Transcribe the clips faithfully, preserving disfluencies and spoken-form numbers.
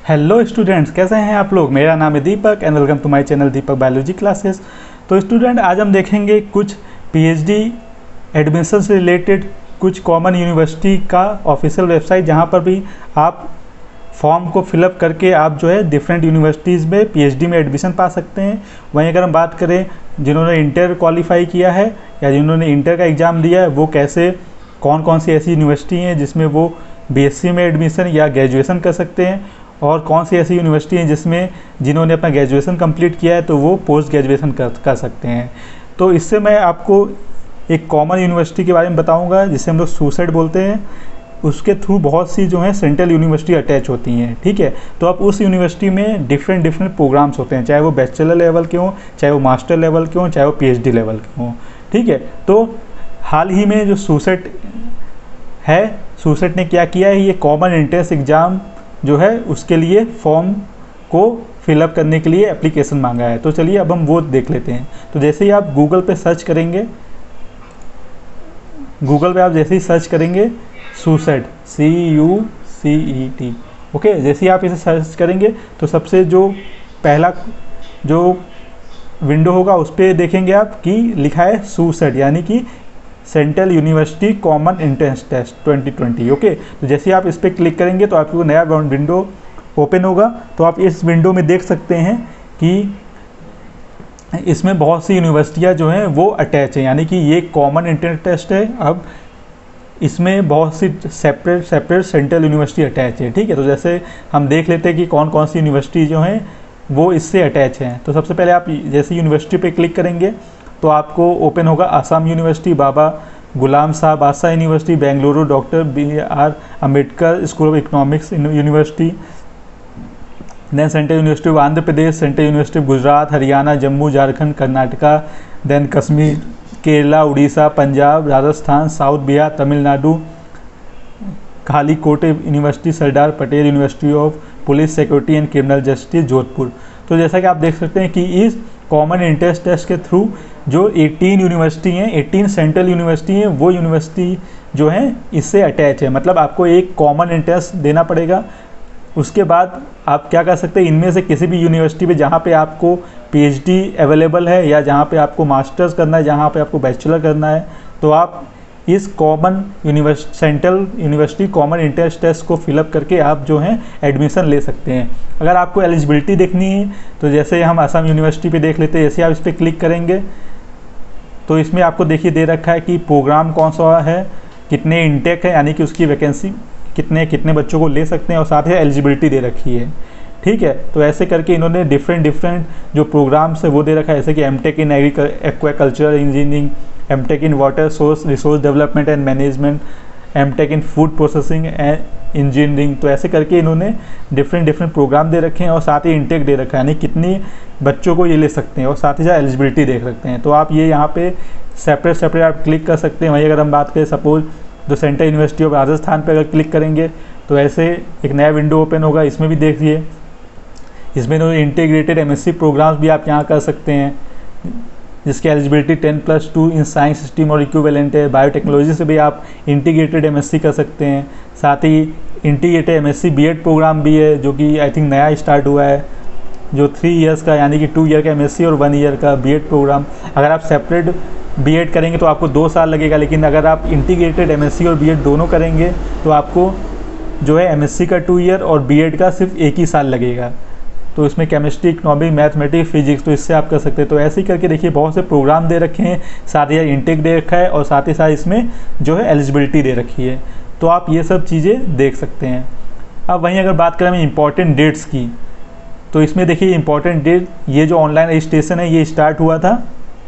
Hello students, कैसे हैं आप लोग। मेरा नाम है Deepak and welcome to my channel Deepak biology classes. तो स्टूडेंट, आज हम देखेंगे कुछ पीएचडी एडमिशन से रिलेटेड कुछ कॉमन यूनिवर्सिटी का ऑफिशियल वेबसाइट, जहां पर भी आप फॉर्म को फिलअप करके आप जो है डिफरेंट यूनिवर्सिटीज़ में पीएचडी में एडमिशन पा सकते हैं। वहीं अगर हम बात करें जिन्होंने इंटर क्वालिफाई किया है या जिन्होंने इंटर का एग्ज़ाम दिया है, वो कैसे कौन कौन सी ऐसी यूनिवर्सिटी हैं जिसमें वो बीएससी में एडमिशन या ग्रेजुएशन कर सकते हैं, और कौन सी ऐसी यूनिवर्सिटी हैं जिसमें जिन्होंने अपना ग्रेजुएशन कंप्लीट किया है तो वो पोस्ट ग्रेजुएशन कर कर सकते हैं। तो इससे मैं आपको एक कॉमन यूनिवर्सिटी के बारे में बताऊंगा जिसे हम लोग सूसेट बोलते हैं। उसके थ्रू बहुत सी जो है सेंट्रल यूनिवर्सिटी अटैच होती हैं, ठीक है। तो अब उस यूनिवर्सिटी में डिफरेंट डिफरेंट प्रोग्राम्स होते हैं, चाहे वो बैचलर लेवल के हों, चाहे वो मास्टर लेवल के हों, चाहे वो पीएचडी लेवल के हों, ठीक है। तो हाल ही में जो सूसेट है, सूसेट ने क्या किया है, ये कॉमन एंट्रेंस एग्ज़ाम जो है उसके लिए फॉर्म को फिलअप करने के लिए एप्लीकेशन मांगा है। तो चलिए अब हम वो देख लेते हैं। तो जैसे ही आप गूगल पे सर्च करेंगे, गूगल पे आप जैसे ही सर्च करेंगे CUCET, C U C E T, okay, जैसे ही आप इसे सर्च करेंगे तो सबसे जो पहला जो विंडो होगा उस पर देखेंगे आप कि लिखा है सूसेट, यानी कि central university common entrance test twenty twenty, okay. तो जैसे आप इस पर क्लिक करेंगे तो आपको नया विंडो ओपन होगा। तो आप इस विंडो में देख सकते हैं कि इसमें बहुत सी यूनिवर्सिटियां जो हैं वो अटैच हैं, यानी कि ये कॉमन एंट्रेंस टेस्ट है। अब इसमें बहुत सी separate separate central university attach है, ठीक है। तो जैसे हम देख लेते हैं कि कौन कौन सी यूनिवर्सिटी जो हैं वो इससे अटैच हैं। तो सबसे पहले आप जैसे यूनिवर्सिटी पे क्लिक करेंगे तो आपको ओपन होगा असम यूनिवर्सिटी, बाबा गुलाम साहब आसा university, Bengaluru doctor B R Ambedkar school of economics university, then central university of Andhra Pradesh, central university of Gujarat, Haryana, Jammu, Jharkhand, Karnataka, then Kashmir, Kerala, Orissa, Punjab, Rajasthan, South Bihar, Tamil Nadu, Calicut university, Sardar Patel university of police security and criminal justice, Jodhpur. तो जैसा कि आप देख सकते हैं कि इस कॉमन एंट्रेंस टेस्ट के थ्रू जो अठारह यूनिवर्सिटी हैं, अठारह सेंट्रल यूनिवर्सिटी हैं, वो यूनिवर्सिटी जो हैं इससे अटैच है। मतलब आपको एक कॉमन एंट्रेंस देना पड़ेगा। उसके बाद आप क्या कर सकते हैं, इनमें से किसी भी यूनिवर्सिटी पे जहाँ पे आपको पीएचडी अवेलेबल है या जहाँ पे आपको मास्टर्स करना है, जहाँ पे आपको बैचलर करना है, तो आप इस common university central university common entrance test को फिलअप करके आप जो हैं एडमिशन ले सकते हैं। अगर आपको एलिजिबिलिटी देखनी है तो जैसे हम असम यूनिवर्सिटी पे देख लेते हैं, जैसे आप इस पर क्लिक करेंगे तो इसमें आपको देखिए दे रखा है कि प्रोग्राम कौन सा है, कितने इंटेक है, यानी कि उसकी वैकेंसी कितने कितने बच्चों को ले सकते हैं, और साथ ही एलिजिबिलिटी दे रखी है, ठीक है। तो ऐसे करके इन्होंने डिफरेंट डिफरेंट जो प्रोग्राम्स है वो दे रखा है, जैसे कि MTech in aquaculture engineering, MTech in water source resource development and management, MTech in food processing and engineering. तो ऐसे करके इन्होंने डिफरेंट डिफरेंट प्रोग्राम दे रखे हैं और साथ ही इंटेक दे रखा है, यानी कितनी बच्चों को ये ले सकते हैं, और साथ ही साथ एलिजिबिलिटी देख सकते हैं। तो आप ये यहाँ पे सेपरेट सेपरेट आप क्लिक कर सकते हैं। वहीं अगर हम बात करें सपोज जो सेंट्रल यूनिवर्सिटी ऑफ राजस्थान पर अगर क्लिक करेंगे तो ऐसे एक नया विंडो ओपन होगा। इसमें भी देखिए, इसमें इंटीग्रेटेड एमएससी प्रोग्राम्स भी आप यहाँ कर सकते हैं, जिसकी eligibility ten plus two in science stream और इक्विवेलेंट है। बायोटेक्नोलॉजी से भी आप इंटीग्रेटेड एमएससी कर सकते हैं। साथ ही इंटीग्रेटेड एमएससी बीएड प्रोग्राम भी है, जो कि आई थिंक नया स्टार्ट हुआ है, जो थ्री इयर्स का, यानी कि टू ईयर का एमएससी और वन ईयर का बीएड प्रोग्राम। अगर आप सेपरेट बीएड करेंगे तो आपको दो साल लगेगा, लेकिन अगर आप इंटीग्रेटेड एमएससी और बीएड दोनों करेंगे तो आपको जो है एमएससी का टू ईयर और बीएड का सिर्फ एक ही साल लगेगा। तो इसमें केमिस्ट्री, इकोनॉमिक, मैथमेटिक्स, फिजिक्स, तो इससे आप कर सकते हैं। तो ऐसे ही करके देखिए बहुत से प्रोग्राम दे रखे हैं, साथ ही इंटेक दे रखा है और साथ ही साथ इसमें जो है एलिजिबिलिटी दे रखी है। तो आप ये सब चीज़ें देख सकते हैं। अब वहीं अगर बात करें इंपॉर्टेंट डेट्स की, तो इसमें देखिए इंपॉर्टेंट डेट, ये जो ऑनलाइन रजिस्ट्रेशन है ये स्टार्ट हुआ था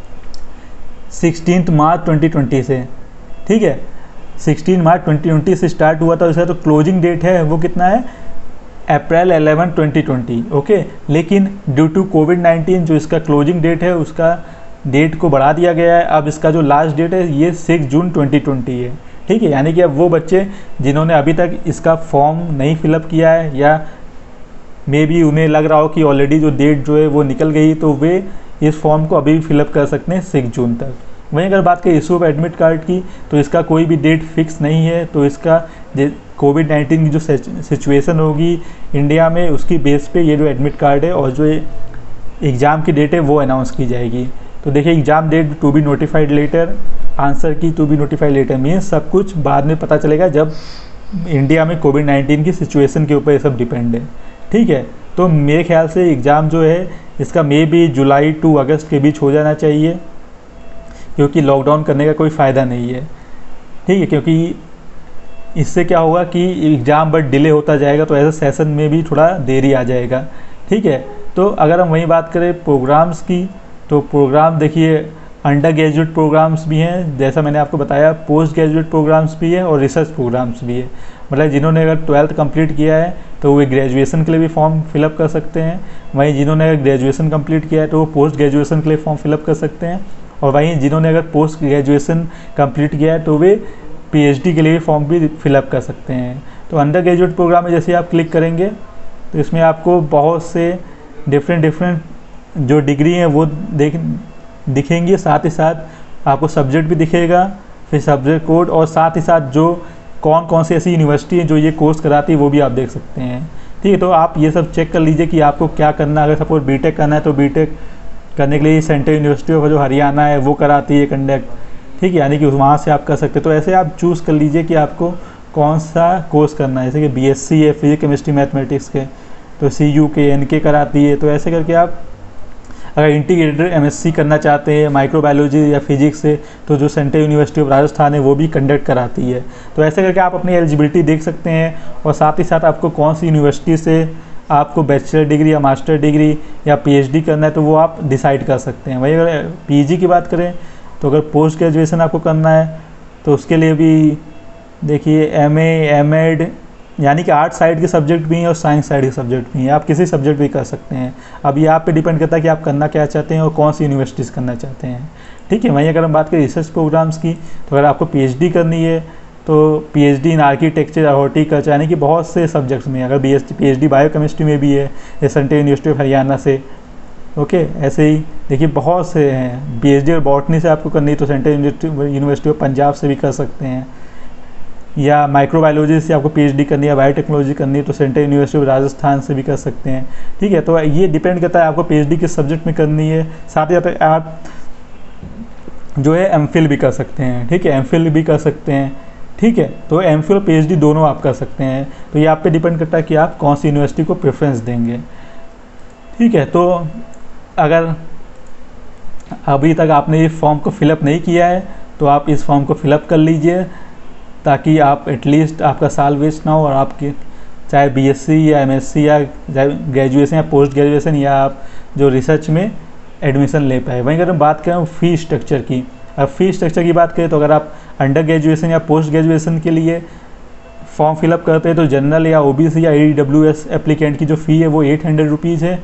सिक्सटीन मार्च ट्वेंटी ट्वेंटी से, ठीक है। सिक्सटीन मार्च ट्वेंटी ट्वेंटी से स्टार्ट हुआ था। इसका तो क्लोजिंग डेट है वो कितना है, April eleven twenty twenty, okay. लेकिन ड्यू टू कोविड नाइन्टीन जो इसका क्लोजिंग डेट है उसका डेट को बढ़ा दिया गया है। अब इसका जो लास्ट डेट है ये सिक्स जून ट्वेंटी ट्वेंटी है, ठीक है। यानी कि अब वो बच्चे जिन्होंने अभी तक इसका फॉर्म नहीं फिलअप किया है या मे बी उन्हें लग रहा हो कि ऑलरेडी जो डेट जो है वो निकल गई, तो वे इस फॉर्म को अभी भी फिलअप कर सकते हैं सिक्स जून तक। वहीं अगर बात करें इशू ऑफ एडमिट कार्ड की, तो इसका कोई भी डेट फिक्स नहीं है। तो इसका कोविड नाइन्टीन की जो सिचुएशन होगी इंडिया में, उसकी बेस पे ये जो एडमिट कार्ड है और जो एग्ज़ाम की डेट है वो अनाउंस की जाएगी। तो देखिए exam date to be notified later, answer key to be notified later, means सब कुछ बाद में पता चलेगा जब इंडिया में कोविड नाइन्टीन की सिचुएशन के ऊपर ये सब डिपेंड है। ठीक है, तो मेरे ख्याल से एग्ज़ाम जो है इसका मे भी जुलाई टू अगस्त के बीच हो जाना चाहिए, क्योंकि लॉकडाउन करने का कोई फ़ायदा नहीं है। ठीक है, क्योंकि इससे क्या होगा कि एग्ज़ाम बट डिले होता जाएगा, तो ऐसे सेशन में भी थोड़ा देरी आ जाएगा। ठीक है, तो अगर हम वही बात करें प्रोग्राम्स की, तो प्रोग्राम देखिए अंडर ग्रेजुएट प्रोग्राम्स भी हैं, जैसा मैंने आपको बताया, पोस्ट ग्रेजुएट प्रोग्राम्स भी है और रिसर्च प्रोग्राम्स भी है। मतलब जिन्होंने अगर ट्वेल्थ कंप्लीट किया है तो वे ग्रेजुएशन के लिए भी फॉर्म फिलअप कर सकते हैं, वहीं जिन्होंने अगर ग्रेजुएशन कंप्लीट किया है तो वो पोस्ट ग्रेजुएशन के लिए फॉर्म फिलअप कर सकते हैं, और वहीं जिन्होंने अगर पोस्ट ग्रेजुएशन कंप्लीट किया है तो वे पीएचडी के लिए फॉर्म भी फिलअप कर सकते हैं। तो अंडर ग्रेजुएट प्रोग्राम में जैसे आप क्लिक करेंगे तो इसमें आपको बहुत से डिफरेंट डिफरेंट जो डिग्री हैं वो देख दिखेंगी, साथ ही साथ आपको सब्जेक्ट भी दिखेगा, फिर सब्जेक्ट कोड, और साथ ही साथ जो कौन कौन सी ऐसी यूनिवर्सिटी है जो ये कोर्स कराती है वो भी आप देख सकते हैं। ठीक है, तो आप ये सब चेक कर लीजिए कि आपको क्या करना है। अगर सपोज बीटेक करना है तो बीटेक करने के लिए सेंट्रल यूनिवर्सिटी ऑफ जो हरियाणा है वो कराती है कंडक्ट। ठीक है, यानी कि वहाँ से आप कर सकते हैं। तो ऐसे आप चूज़ कर लीजिए कि आपको कौन सा कोर्स करना है। जैसे कि बीएससी है फिजिक्स केमिस्ट्री मैथमेटिक्स के, तो सी यू के एन के कराती है। तो ऐसे करके आप अगर इंटीग्रेटेड एमएससी करना चाहते हैं माइक्रोबायोलॉजी या फिजिक्स से, तो जो सेंट्रल यूनिवर्सिटी ऑफ राजस्थान है वो भी कंडक्ट कराती है। तो ऐसे करके आप अपनी एलिजिबिलिटी देख सकते हैं, और साथ ही साथ आपको कौन सी यूनिवर्सिटी से आपको बैचलर डिग्री या मास्टर डिग्री या पीएचडी करना है तो वो आप डिसाइड कर सकते हैं। वही अगर पीजी की बात करें तो अगर पोस्ट ग्रेजुएशन आपको करना है तो उसके लिए भी देखिए एमए, एमएड, यानी कि आर्ट साइड के सब्जेक्ट भी हैं और साइंस साइड के सब्जेक्ट भी हैं, आप किसी सब्जेक्ट भी कर सकते हैं। अब ये आप पे डिपेंड करता है कि आप करना क्या चाहते हैं और कौन सी यूनिवर्सिटीज़ करना चाहते हैं। ठीक है, वहीं अगर हम बात करें रिसर्च प्रोग्राम्स की, तो अगर आपको पीएचडी करनी है तो पीएचडी इन आर्किटेक्चर, हॉर्टिकल्चर, यानी कि बहुत से सब्जेक्ट्स में, अगर बी एस पीएचडी बायोकेमिस्ट्री में भी है सेंट्रल यूनिवर्सिटी ऑफ हरियाणा से। ओके, ऐसे ही देखिए बहुत से हैं। पीएचडी और बॉटनी से आपको करनी है तो सेंट्रल यूनिवर्सिटी ऑफ पंजाब से भी कर सकते हैं, या माइक्रोबायोलॉजी से आपको पीएचडी करनी है, बायोटेक्नोलॉजी करनी है तो सेंट्रल यूनिवर्सिटी ऑफ राजस्थान से भी कर सकते हैं। ठीक है, तो ये डिपेंड करता है आपको पीएचडी किस सब्जेक्ट में करनी है। साथ ही साथ आप जो है एमफिल भी कर सकते हैं। ठीक है, एमफिल भी कर सकते हैं। ठीक है, तो एमफिल और पीएचडी दोनों आप कर सकते हैं। तो ये आप पे डिपेंड करता है कि आप कौन सी यूनिवर्सिटी को प्रेफरेंस देंगे। ठीक है, तो अगर अभी तक आपने इस फॉर्म को फिलअप नहीं किया है तो आप इस फॉर्म को फिलअप कर लीजिए, ताकि आप एटलीस्ट आपका साल वेस्ट ना हो और आपके चाहे बीएससी या एमएससी या ग्रेजुएशन या पोस्ट ग्रेजुएशन या आप जो रिसर्च में एडमिशन ले पाए। वहीं अगर हम बात करें फ़ी स्ट्रक्चर की, अब फ़ी स्ट्रक्चर की बात करें तो अगर आप अंडर ग्रेजुएशन या पोस्ट ग्रेजुएशन के लिए फॉर्म फिलअप करते हैं तो जनरल या ओबीसी या ईडब्ल्यूएस एप्लीकेंट की जो फ़ी है वो एट हंड्रेड रुपीज़ है।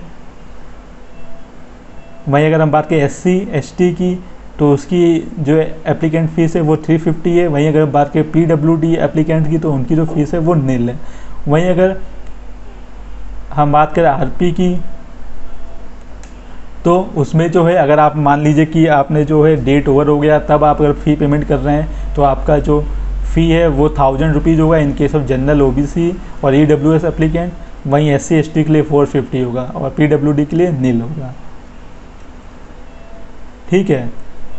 वहीं अगर हम बात करें एससी एसटी की तो उसकी जो एप्लीकेंट फ़ीस है वो थ्री फिफ्टी है। वहीं अगर बात करें पीडब्ल्यूडी एप्लीकेंट की तो उनकी जो फीस है वो नील है। वहीं अगर हम बात करें आरपी की तो उसमें जो है अगर आप मान लीजिए कि आपने जो है डेट ओवर हो गया तब आप अगर फ़ी पेमेंट कर रहे हैं तो आपका जो फ़ी है वो थाउजेंड रुपीज़ होगा in case of general OBC और ईडब्ल्यूएस एप्लीकेंट। वहीं एससी एसटी के लिए फोर फिफ्टी होगा और पीडब्ल्यूडी के लिए नील होगा। ठीक है,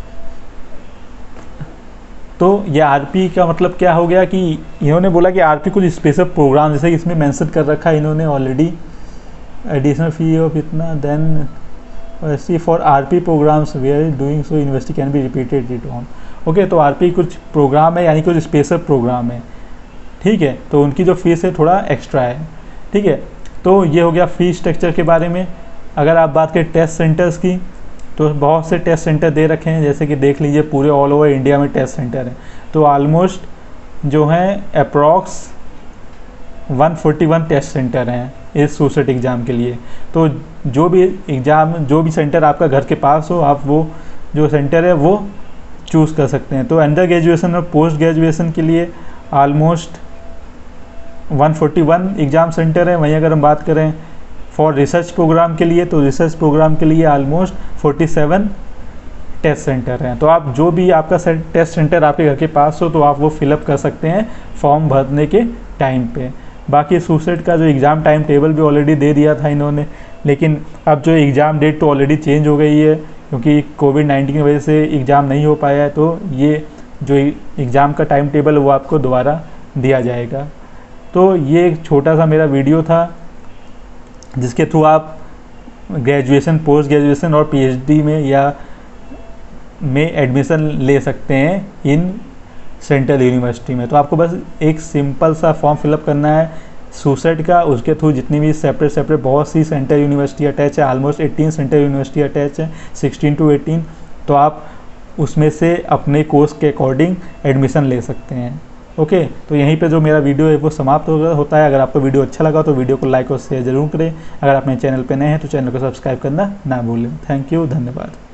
तो ये आरपी का मतलब क्या हो गया कि इन्होंने बोला कि आरपी कुछ स्पेशल प्रोग्राम, जैसे इसमें मेंशन कर रखा है इन्होंने ऑलरेडी, एडिशनल फी ऑफ इतना, then see for RP programmes where doing so university can be repeated it on. Okay, तो आरपी कुछ प्रोग्राम है यानी कुछ स्पेशल प्रोग्राम है। ठीक है, तो उनकी जो फीस है थोड़ा एक्स्ट्रा है। ठीक है, तो ये हो गया फ़ी स्ट्रक्चर के बारे में। अगर आप बात करें टेस्ट सेंटर्स की तो बहुत से टेस्ट सेंटर दे रखे हैं, जैसे कि देख लीजिए पूरे ऑल ओवर इंडिया में टेस्ट सेंटर हैं। तो ऑलमोस्ट जो हैं approx one forty one test centre हैं इस सूसेट एग्ज़ाम के लिए। तो जो भी एग्ज़ाम जो भी सेंटर आपका घर के पास हो आप वो जो सेंटर है वो चूज़ कर सकते हैं। तो अंडर ग्रेजुएशन और पोस्ट ग्रेजुएशन के लिए almost one forty one exam centre है। वहीं अगर हम बात करें फॉर रिसर्च प्रोग्राम के लिए तो रिसर्च प्रोग्राम के लिए almost forty seven test centre हैं। तो आप जो भी आपका टेस्ट सेंटर आपके घर के पास हो तो आप वो फिलअप कर सकते हैं फॉर्म भरने के टाइम पे। बाकी सुसेट का जो एग्ज़ाम टाइम टेबल भी ऑलरेडी दे दिया था इन्होंने, लेकिन अब जो एग्ज़ाम डेट तो ऑलरेडी चेंज हो गई है क्योंकि कोविड नाइन्टीन की वजह से एग्ज़ाम नहीं हो पाया है। तो ये जो एग्ज़ाम का टाइम टेबल है वो आपको दोबारा दिया जाएगा। तो ये एक छोटा सा मेरा वीडियो था जिसके थ्रू आप ग्रेजुएशन, पोस्ट ग्रेजुएशन और पीएचडी में या में एडमिशन ले सकते हैं इन सेंट्रल यूनिवर्सिटी में। तो आपको बस एक सिंपल सा फॉर्म फिलअप करना है सुसेट का, उसके थ्रू जितनी भी सेपरेट सेपरेट बहुत सी सेंट्रल यूनिवर्सिटी अटैच है, almost eighteen central university attach है, सिक्सटीन टू एटीन। तो आप उसमें से अपने कोर्स के अकॉर्डिंग एडमिशन ले सकते हैं। ओके, तो यहीं पे जो मेरा वीडियो है वो समाप्त होता है। अगर आपको वीडियो अच्छा लगा तो वीडियो को लाइक और शेयर जरूर करें। अगर आप मेरे चैनल पे नए हैं तो चैनल को सब्सक्राइब करना ना भूलें। थैंक यू, धन्यवाद।